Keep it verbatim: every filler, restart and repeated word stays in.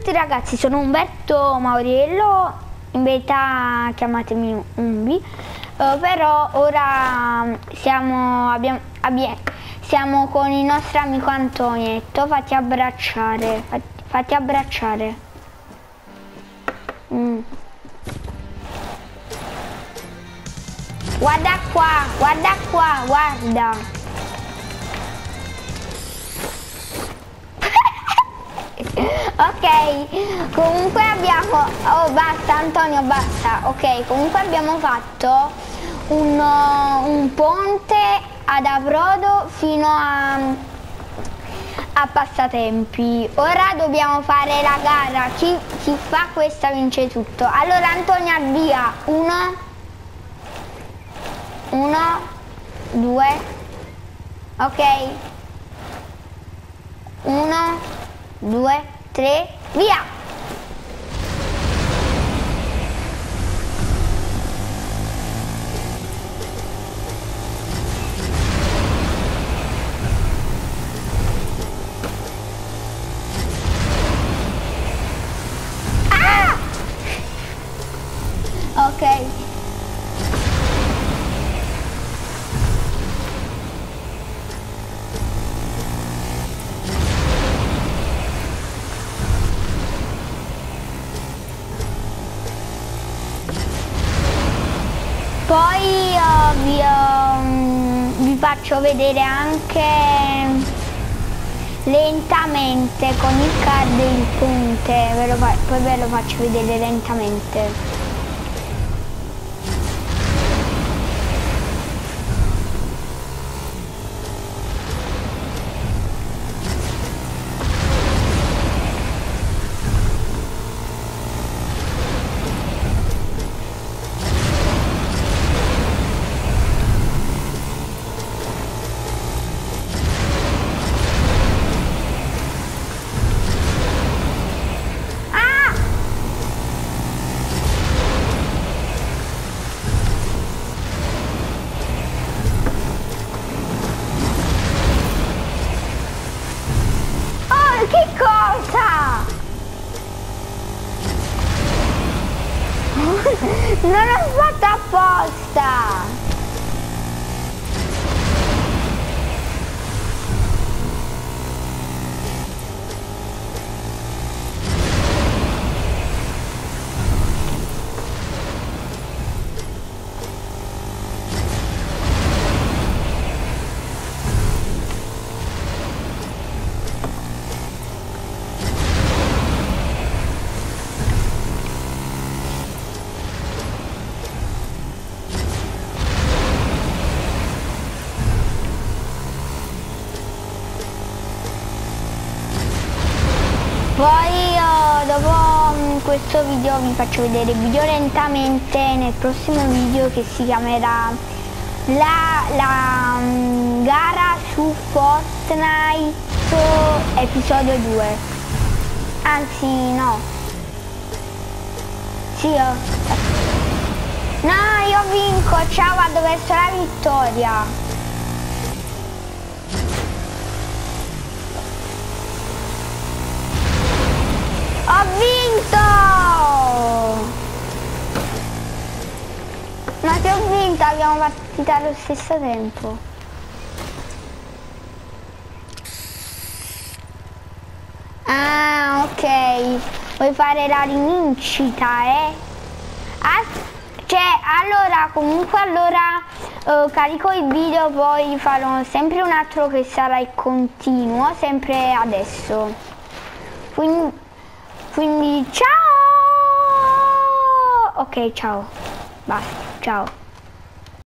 tutti ragazzi, sono Umberto Mauriello, in verità chiamatemi Umbi, uh, però ora siamo, abbiamo, abbiamo, siamo con il nostro amico Antonietto, fatti abbracciare, fatti, fatti abbracciare. Mm. Guarda qua, guarda qua, guarda. Ok, comunque abbiamo, oh basta Antonio, basta, ok, comunque abbiamo fatto un, uh, un ponte ad Abrodo fino a, a Passatempi. Ora dobbiamo fare la gara, chi, chi fa questa vince tutto. Allora Antonio avvia, uno, uno, due, ok, uno, due, tre, via! Ah! Ok. Poi uh, vi, uh, vi faccio vedere anche lentamente con il card il ponte, ve lo poi ve lo faccio vedere lentamente. Che cosa? Non ho fatto apposta! Poi io, dopo um, questo video vi faccio vedere il video lentamente nel prossimo video che si chiamerà la, la um, gara su Fortnite episodio due. Anzi no. Sì, io. No, io vinco, ciao, vado verso la vittoria. Ho vinto! Ma che ho vinto? Abbiamo partito allo stesso tempo. Ah, ok. Vuoi fare la rivincita, eh? Ah, cioè, allora, comunque, allora eh, carico il video, poi farò sempre un altro che sarà il continuo, sempre adesso. Quindi... Quindi ciao! Ok, ciao. Basta, ciao.